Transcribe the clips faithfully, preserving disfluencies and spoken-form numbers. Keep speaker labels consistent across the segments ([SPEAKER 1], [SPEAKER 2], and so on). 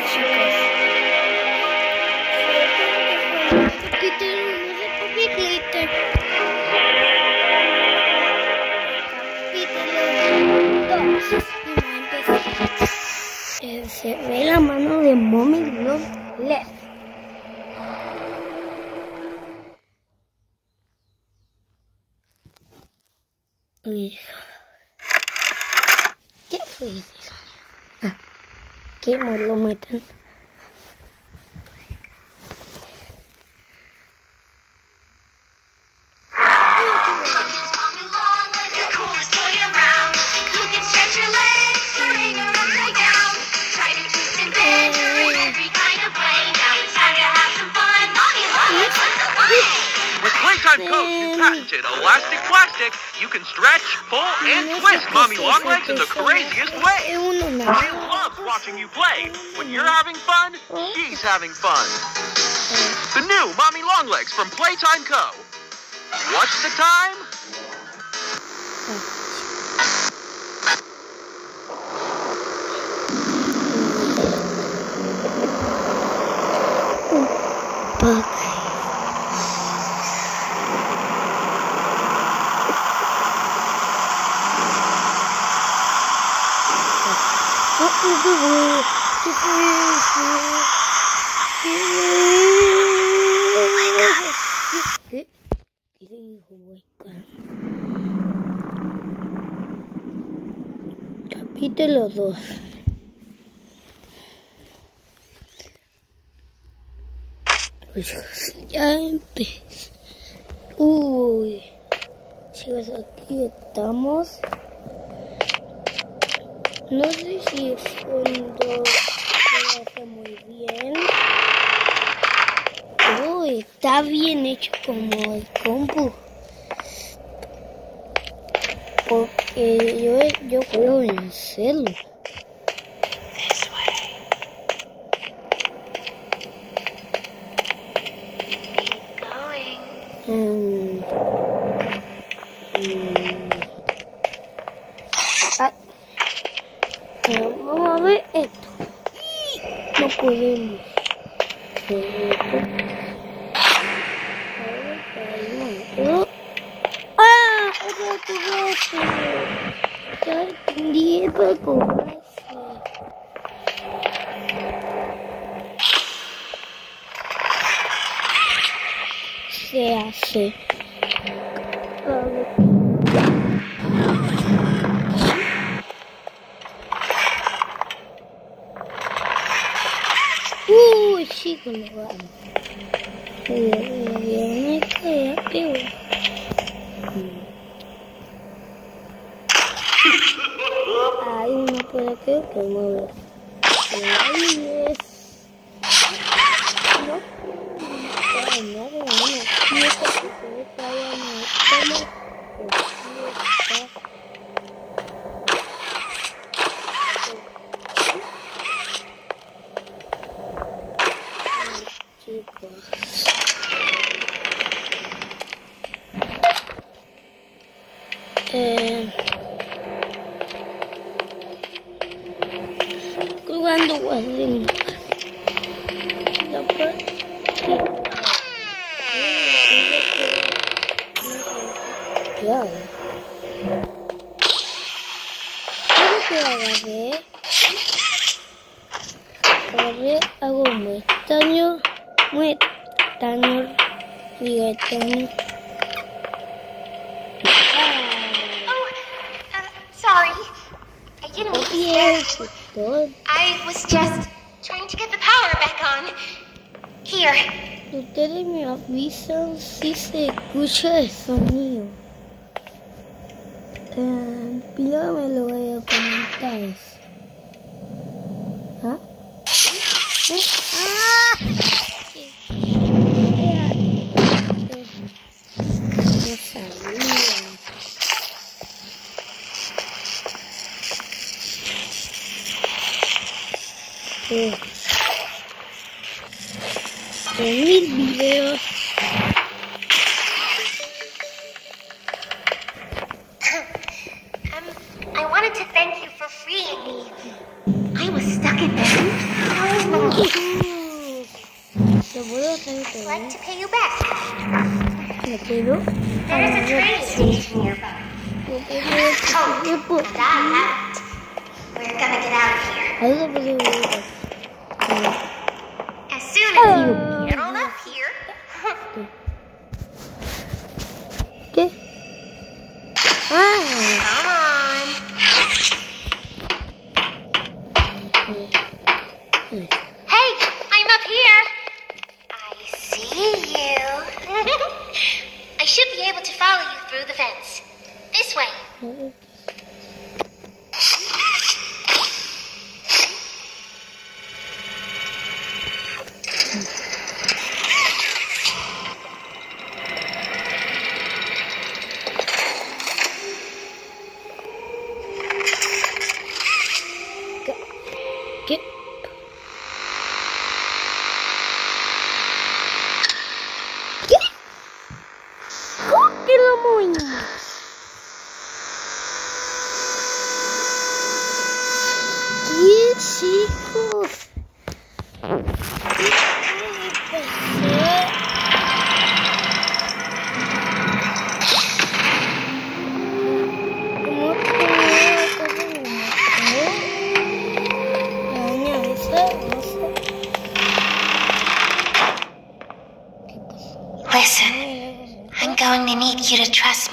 [SPEAKER 1] chicos. Capítulo uno de Puppy Glitter. Capítulo dos. Eh, se ve la mano de Mommy Long Legs. Uy. ¿Qué fue eso? Ah, ¿qué más lo meten?
[SPEAKER 2] Playtime Co's new patented elastic plastic, you can stretch, pull, and twist Mommy Longlegs in the craziest way. She loves watching you play. When you're having fun, she's having fun. The new Mommy Longlegs from Playtime Co. What's the time?
[SPEAKER 1] Buck. Capítulo dos. Pues ya empecé. Uy, chicos, aquí estamos. No sé si el fondo se hace muy bien. Uy, está bien hecho como el compu. Porque yo, yo puedo vencerlo. Um, um, ah, vamos a ver esto. No podemos. ¡Ah! ¡Otro brazo! Ya entendí el brazo. Se hace. Uy, chico, lo vamos. Me cae peor. Ahí no puede creer que mueve. Ahí es. No. No, no, no. Eh, jugando Wrestling. La ya. Creo que agarré. Agarré algo muy extraño. Muy extraño. Digo extraño.
[SPEAKER 3] Sorry, I didn't mean to. I was just trying to get the power back on. Here.
[SPEAKER 1] Ustedes me avisan si se escucha el sonido. Eh, yo me lo voy a comentar. ¿Ah? ¿Eh? ¡Ah! No sabía. Eh. En mil videos.
[SPEAKER 3] um, I wanted to thank you for freeing me. I was stuck in there for so long.
[SPEAKER 1] Lo puedo hacer todo.
[SPEAKER 3] I'd like to pay you back.
[SPEAKER 1] Me quedo.
[SPEAKER 3] There's a train station nearby.
[SPEAKER 1] Me quedo.
[SPEAKER 3] And I haven't. We're gonna get out of here.
[SPEAKER 1] Ahí lo puedo ver.
[SPEAKER 3] As soon as you get on up here.
[SPEAKER 1] ¿Qué? Ah.
[SPEAKER 3] Come on. Hey, I'm up here. I see you. I should be able to follow you through the fence. This way.
[SPEAKER 1] ¿Qué? ¿Qué? ¿Cómo que lo muy? ¿Qué, chicos?
[SPEAKER 3] Listen, I'm going to need you to trust me.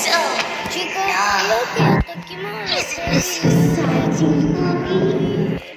[SPEAKER 1] Chicos, creo que hasta aquí me voy a hacer.
[SPEAKER 3] Isn't this exciting, Mommy?